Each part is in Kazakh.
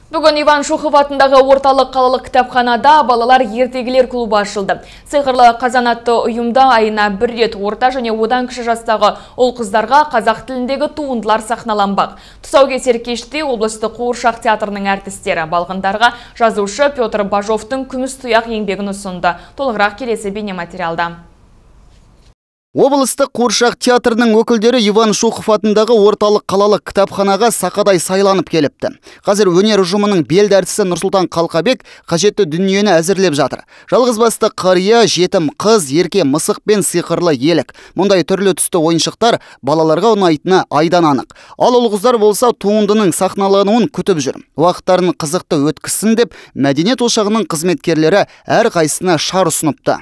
Бүгін Иван Шухов атындағы орталық қалалық кітапханада балалар ертегілер клубы ашылды. Сиқырлы қазан атты ұйымда айына бір рет орта және одан кіші жастағы ұл қыздарға қазақ тіліндегі туындылар сахналанбақ. Тұсаукесер кеште облыстық қуыршақ театрының әртістері балғындарға жазушы Петр Бажовтың күміс тұяқ еңбегін ұсынды. Толығырақ келесі бейнематериалда. Облыстық қуыршақ театрының өкілдері Иван Шухов атындағы орталық қалалық кітапханаға сақадай сайланып келіпті. Қазір өнер ұжымының белді әртісі Нұрсұлтан Қалқабек қажетті дүниені әзірлеп жатыр. Жалғызбасты қария, жетім қыз, ерке мысық пен сиқырлы елік. Мұндай түрлі түсті ойыншықтар балаларға ұнайтыны айдан анық. Ал ұл қыздар болса туындының сахналануын күтіп жүр. Уақыттарын қызықты өткізсін деп мәдениет ошағының қызметкерлері әр қайсысына шар ұсыныпты.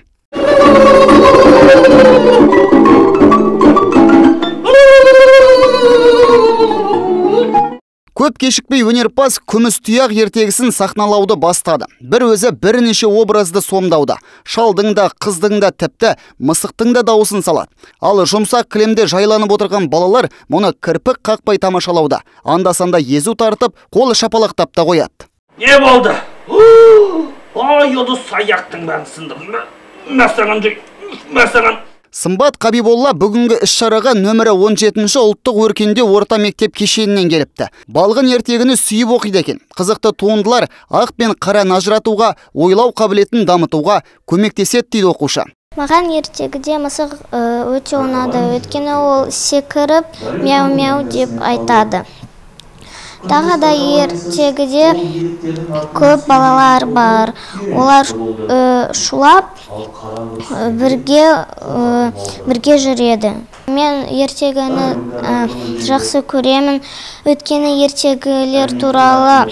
Көп кешікпей өнерпаз күміс тұяқ ертегісін сахналауды бастады. Бір өзі бірнеше образды сомдауда. Шалдың да, қыздың да, тіпті мысықтың да дауысын салады. Ал жұмсақ кілемде жайланып отырған балалар мұны кірпік қақпай тамашалауда. Анда-санда езу тартып, қолы шапалақтап та қояды. Не болды? Ай, оды саяқтың бәрін сындырды. Мәсаған. Сымбат Қабиболла бүгінгі іс-шараға нөмірі 17-ші ұлттық өркенде орта мектеп кешенінен келіпті. Балғын ертегіні сүйіп оқиды екен. Қызықты туындылар ақ пен қара ажыратуға, ойлау қабілетін дамытуға көмектеседі дейді оқушы. Маған ертегіде мысық өте ұнады, өйткені ол секіріп мяу-мяу деп айтады. Тағы да ертегіде көп балалар бар. Олар шулап бірге жүреді. Мен ертегіні жақсы көремін, өйткені ертегілер туралы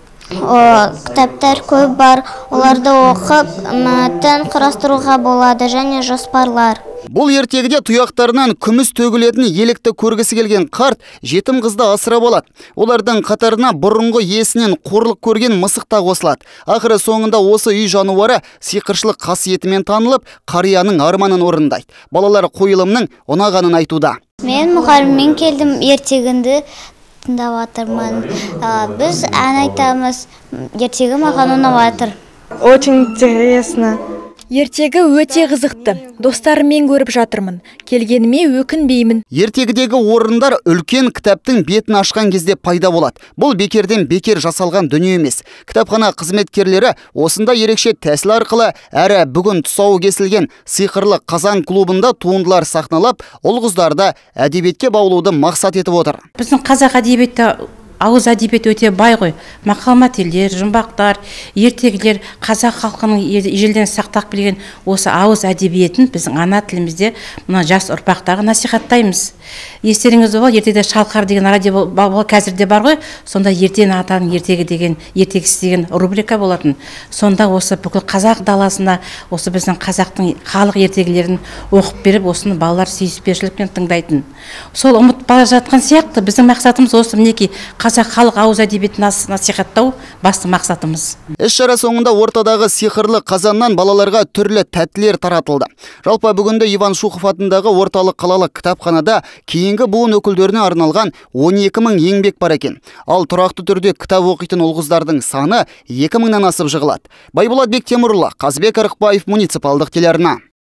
кітаптар көп бар. Оларды оқып, мәтін құрастыруға болады және жоспарлар. Бұл ертегіде тұяқтарынан күміс төгілетін елікті көргісі келген қарт жетім қызды асырап алады. Олардың қатарына бұрынғы иесінен қорлық көрген мысық та қосылады. Ақыры соңында осы үй жануары сиқыршылық қасиетімен танылып, қарияның арманын орындайды. Балалар қойылымның ұнағанын айтуда. Мен мұғаліммен келдім, ертегінді тыңдап жатырмын. Біз ән айтамыз, ертегі маған ұнап жатыр. Очень интересно. Ертегі өте қызықты. Достарыммен көріп жатырмын. Келгеніме өкінбеймін. Ертегідегі орындар үлкен кітаптың бетін ашқан кезде пайда болады. Бұл бекерден бекер жасалған дүние емес. Кітапхана қызметкерлері осында ерекше тәсіл арқылы әрі бүгін тұсауы кесілген сиқырлы қазан клубында туындылар сахналап, ұл қыздарды әдебиетке баулуды мақсат етіп отыр. Біздің қазақ әдебиеті ауыз әдебиет өте бай ғой. Мақал-мәтелдер, жұмбақтар, ертегілер қазақ халқының ежелден сақтап келген осы ауыз әдебиетін біздің ана тілімізде мына жас ұрпақтарға насихаттаймыз. Естеріңізде бол, ертеде шалқар деген радио қазірде бар ғой. Сонда ертен атаның ертегісі деген рубрика болатын. Сонда осы бүкіл қазақ даласына осы біздің қазақтың халық ертегілерін оқып беріп, осыны балалар сүйіспеншілікпен тыңдайтын. Сол ұмыт бара жатқан сияқты біздің мақсатымыз осы мінекей қазақ халық ауыз әдебиетін насихаттау басты мақсатымыз. Іс-шара соңында ортадағы сиқырлы қазаннан балаларға түрлі тәттілер таратылды. Жалпы бүгінде Иван Шухов атындағы орталық қалалық кітапханада кейінгі буын өкілдеріне арналған 12 000 еңбек бар екен. Ал тұрақты түрде кітап оқитын ұл қыздардың саны 2 000-нан асып жығылады. Байболат Бектемірұлы, Қазбек Арықбаев, муниципалдық телеарна.